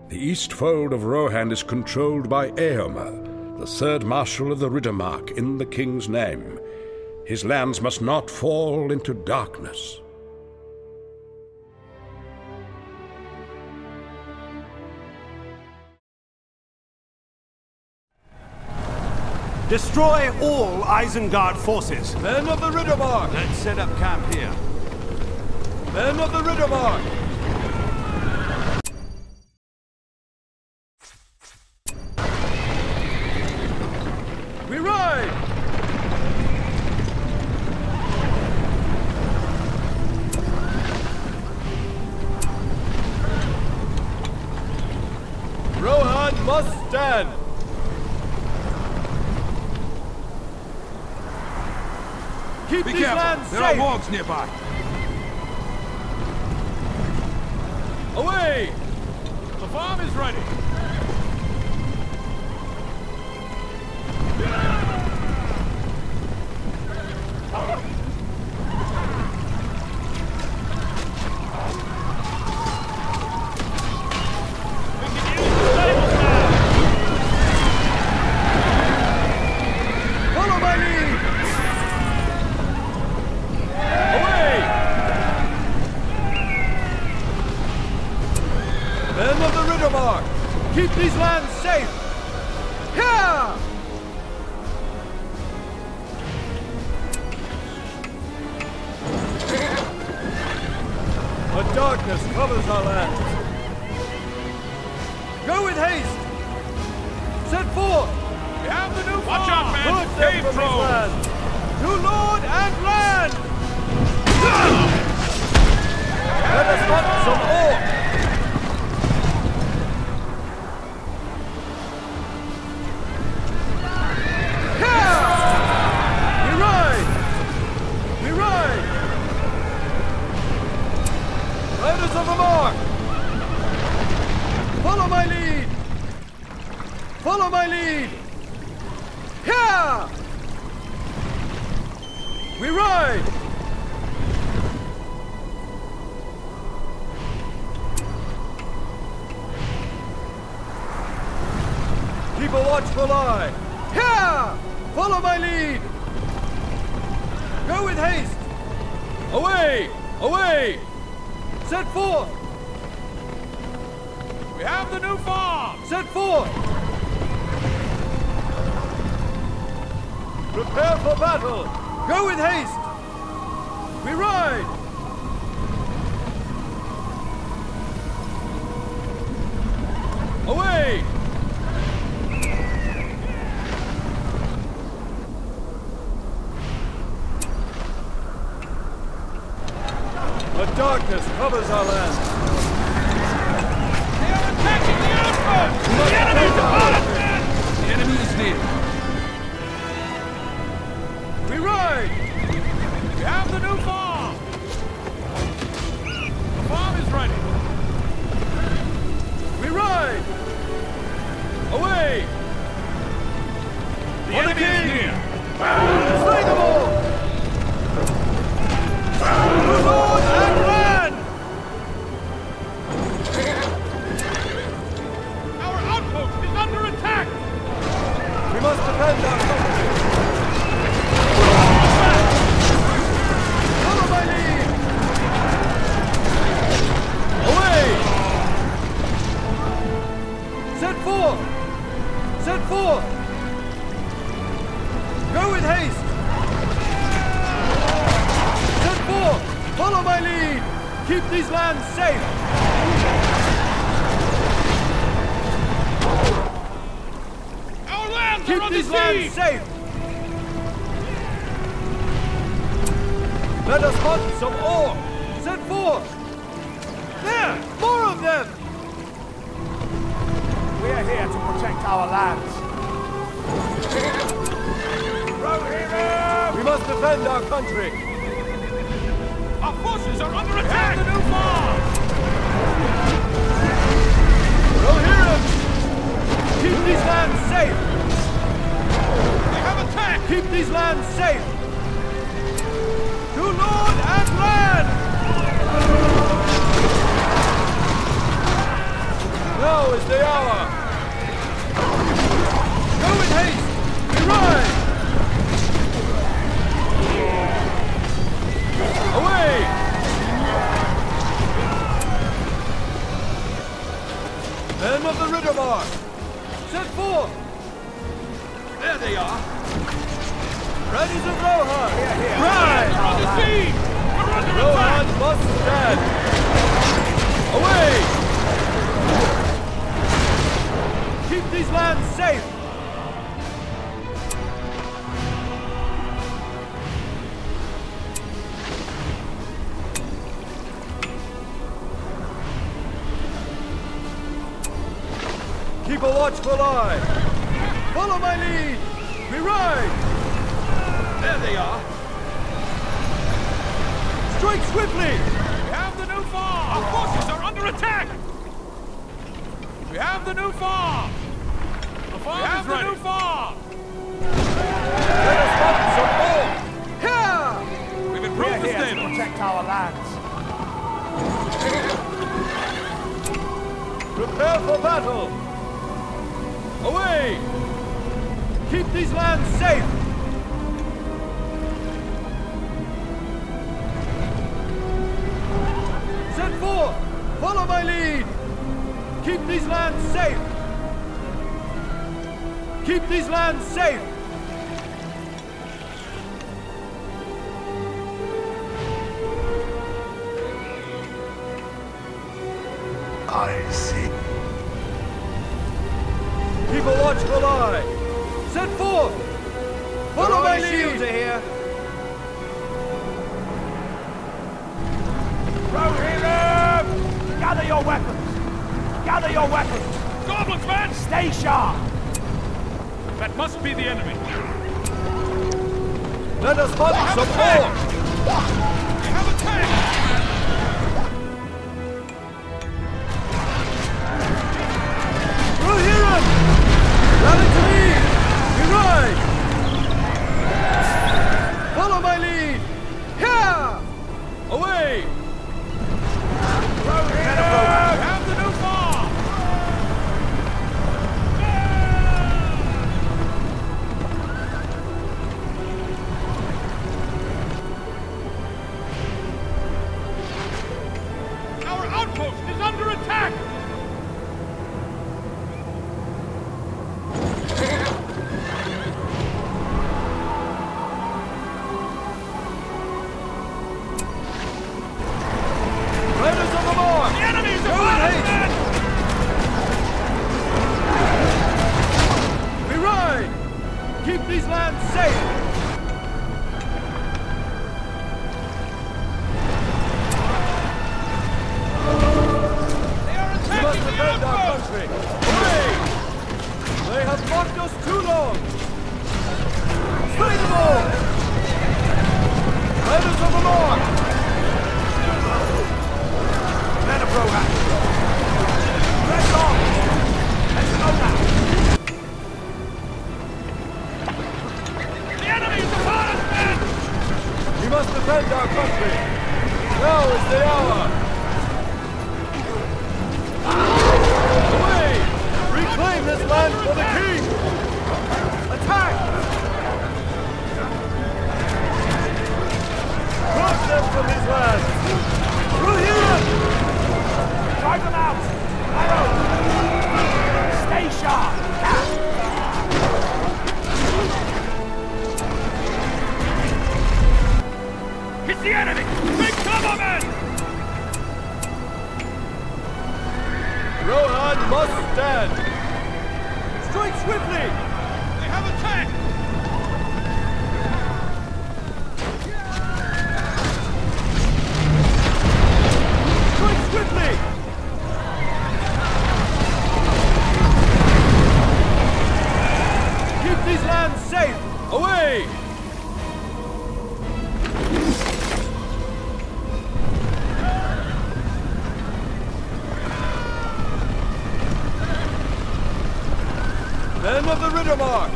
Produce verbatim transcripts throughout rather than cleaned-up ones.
The east fold of Rohan is controlled by Eomer, the third marshal of the Riddermark in the king's name. His lands must not fall into darkness. Destroy all Isengard forces! Men of the Riddermark! Let's set up camp here. Men of the Riddermark! We ride! Rohan must stand! Keep Be these careful, lands there safe! are wargs nearby. Away! The farm is ready! Follow my lead! Away! Men of the Riddermark, keep these lands safe! Here! A darkness covers our lands. Go with haste! Set forth! We have the new Watch out, man! Put them Cave from these trolls! lands! To Lord and land! Let us hunt some ore! Here! We ride! We ride! Riders of the mark! Follow my lead! Follow my lead! Here! We ride! Keep a watchful eye! Here! Follow my lead! Go with haste! Away! Away! Set forth! We have the new farm! Set forth! Prepare for battle! Go with haste! We ride! Away! The darkness covers our land. They are attacking the outpost! The enemy's upon us, men! The enemy is near. We ride! We have the new farm! The farm is ready. We ride! Away! The On the enemy is king! near. Slay them all! To Lord and land! Our outpost is under attack! We must defend our country! Follow my lead! Away! Set forth! Set forth! Go with haste! Set forth! Follow my lead! Keep these lands safe! Our lands Keep are under these lands siege! safe! Let us hunt some ore! Set forth! There! More of them! We are here to protect our lands. We must defend our country! Our forces are under attack! The new farm! Rohirrim! Keep these lands safe! They have attacked! Keep these lands safe! To Lord and land! Now is land safe! Keep a watchful eye! Follow my lead! We ride! There they are. Strike swiftly! We have the new farm! Our forces are under attack! We have the new farm! The farm we have is the ready. New farm! Let us hunt some more! Here! We've improved We're the here to stable. protect our lands. Prepare for battle! Away! Keep these lands safe! Set forth! Follow my lead! Keep these lands safe! Keep these lands safe! I see. Keep a watchful eye! Set forth! Follow my lead! Shields are here! Rohirrim! Gather your weapons! Gather your weapons! Goblins, man! Stay sharp! That must be the enemy. Let us hunt some more! We have a tank! Rohirrim! Rally to me! We ride! Follow my lead! Here! Away! Rohirrim! We have the new farm! Our outpost is under attack! Riders of the Mark! The enemies Go are in haste! men! We ride! Keep these lands safe! They are We must attacking the defend our outpost! country! Away! They have mocked us too long! Slay them all! Riders of the Mark! Men of Rohan! Press on! Let's go now! The enemies are upon us, men! We must defend our country! Now is the hour! Away! Reclaim this land for the king! Attack! Crush them from his lands! Rohirrim! Drive them out! Arrow! Stay sharp! It's the enemy! Big cover, men! Rohan must stand! Strike swiftly! They have a tank! Strike swiftly! Keep these lands safe! Away! Men of the Riddermark!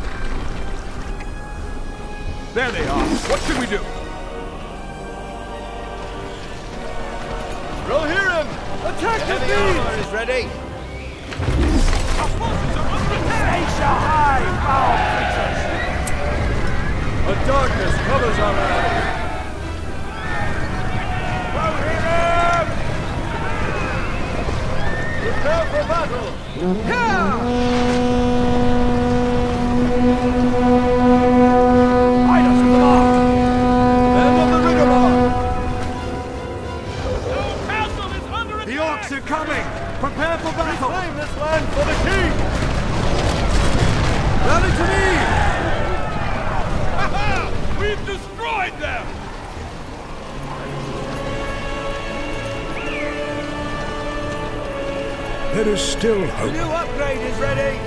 There they are. What should we do? Rohirrim! Attack the beast! is ready! Our forces are under attack! Stay sharp! Foul creatures! A darkness covers our land! Rohirrim! Prepare for battle! Here! Riders of the Mark! Men of the Riddermark! Our castle is under The attack! orcs are coming! Prepare for battle! Reclaim this land for the king! There is still The hope. new upgrade is ready!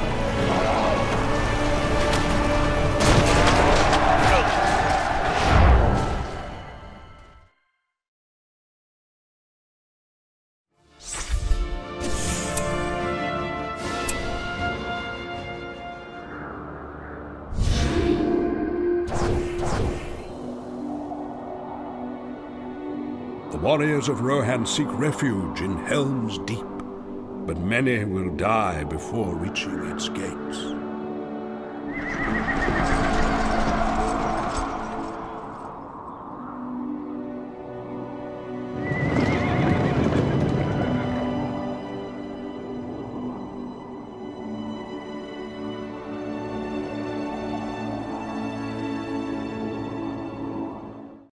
The warriors of Rohan seek refuge in Helm's Deep, but many will die before reaching its gates.